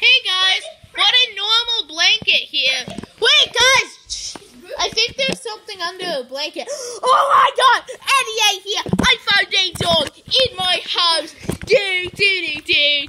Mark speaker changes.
Speaker 1: Hey guys, what a normal blanket here. Wait guys, I think there's something under a blanket. Oh my god, Eddie here. I found a dog in my house. Ding, ding, ding, ding.